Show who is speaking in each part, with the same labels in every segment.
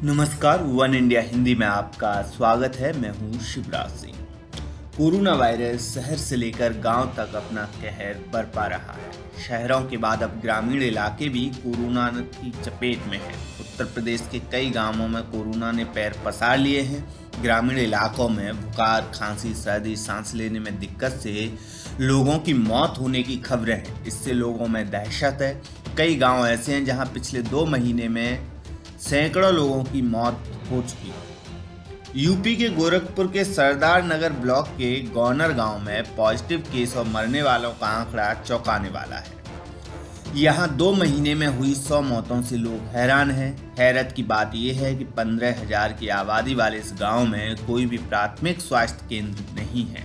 Speaker 1: नमस्कार, one India Hindi में आपका स्वागत है। मैं हूं शिवराज सिंह। कोरोना वायरस शहर से लेकर गांव तक अपना कहर बरपा रहा है। शहरों के बाद अब ग्रामीण इलाके भी कोरोना की चपेट में हैं। उत्तर प्रदेश के कई गांवों में कोरोना ने पैर पसार लिए हैं। ग्रामीण इलाकों में बुखार, खांसी, सर्दी, सांस लेने में दिक्कत से लोगों की मौत होने की खबरें हैं। इससे लोगों में दहशत है। कई गांव ऐसे हैं जहां पिछले 2 महीने में सैकड़ों लोगों की मौत हो चुकी है। यूपी के गोरखपुर के सरदार नगर ब्लॉक के गौनर गांव में पॉजिटिव केस और मरने वालों का आंकड़ा चौंकाने वाला है। यहां 2 महीने में हुई 100 मौतों से लोग हैरान हैं। हैरत की बात यह है कि 15,000 की आबादी वाले इस गांव में कोई भी प्राथमिक स्वास्थ्य केंद्र नहीं है।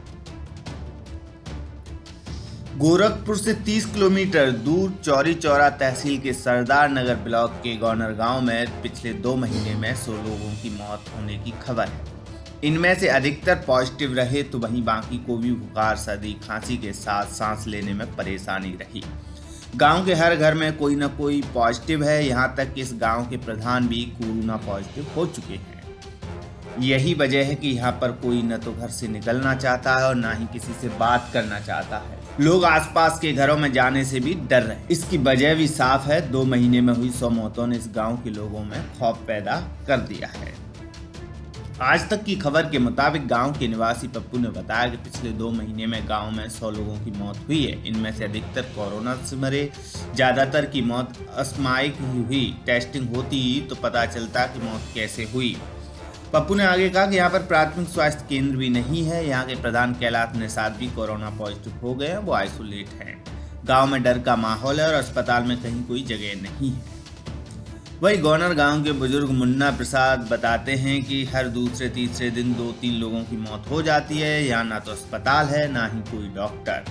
Speaker 1: गोरखपुर से 30 किलोमीटर दूर चौरी चौरा तहसील के सरदार नगर ब्लॉक के गौनर गांव में पिछले 2 महीने में 100 लोगों की मौत होने की खबर है। इनमें से अधिकतर पॉजिटिव रहे तो वहीं बाकी को भी बुखार, सर्दी, खांसी के साथ सांस लेने में परेशानी रही। गांव के हर घर में कोई न कोई पॉजिटिव है। यहां तक कि इस गांव के प्रधान भी कोरोना पॉजिटिव हो चुके हैं। यही वजह है कि यहाँ पर कोई न तो घर से निकलना चाहता है और ना ही किसी से बात करना चाहता है। लोग आसपास के घरों में जाने से भी डर रहे हैं। इसकी वजह भी साफ है। 2 महीने में हुई 100 मौतों ने इस गांव के लोगों में खौफ पैदा कर दिया है। आज तक की खबर के मुताबिक गांव के निवासी पप्पू ने बताया कि पिछले 2 महीने में गांव में 100 लोगों की मौत हुई है। इनमें से अधिकतर कोरोना से मरे। ज्यादातर की मौत असामयिक ही हुई। टेस्टिंग होती तो पता चलता कि मौत कैसे हुई। पप्पू ने आगे कहा कि यहाँ पर प्राथमिक स्वास्थ्य केंद्र भी नहीं है। यहाँ के प्रधान कैलाश निषाद भी कोरोना पॉजिटिव हो गए हैं। वो आइसोलेट हैं। गांव में डर का माहौल है और अस्पताल में कहीं कोई जगह नहीं है। वही गौनर गांव के बुजुर्ग मुन्ना प्रसाद बताते हैं कि हर दूसरे तीसरे दिन 2-3 लोगों की मौत हो जाती है। यहाँ ना तो अस्पताल है, ना ही कोई डॉक्टर।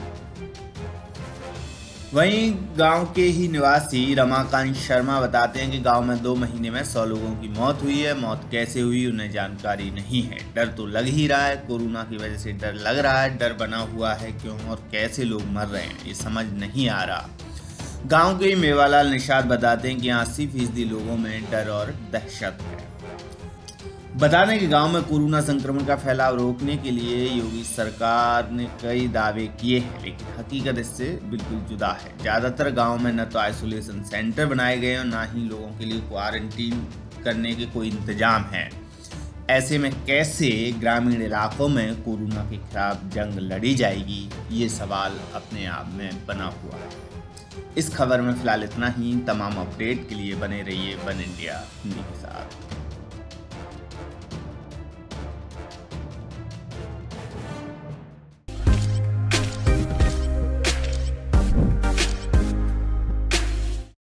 Speaker 1: वहीं गांव के ही निवासी रमाकांत शर्मा बताते हैं कि गांव में 2 महीने में 100 लोगों की मौत हुई है। मौत कैसे हुई उन्हें जानकारी नहीं है। डर तो लग ही रहा है। कोरोना की वजह से डर लग रहा है। डर बना हुआ है क्यों और कैसे लोग मर रहे हैं ये समझ नहीं आ रहा। गांव के ही मेवालाल निषाद बताते हैं कि 80% लोगों में डर और दहशत है। बता दें कि गांव में कोरोना संक्रमण का फैलाव रोकने के लिए योगी सरकार ने कई दावे किए हैं, लेकिन हकीकत इससे बिल्कुल जुदा है। ज़्यादातर गांव में न तो आइसोलेशन सेंटर बनाए गए और ना ही लोगों के लिए क्वारंटीन करने के कोई इंतजाम है। ऐसे में कैसे ग्रामीण इलाकों में कोरोना के खिलाफ जंग लड़ी जाएगी, ये सवाल अपने आप में बना हुआ है। इस खबर में फिलहाल इतना ही। तमाम अपडेट के लिए बने रहिए वन इंडिया हिंदी के साथ।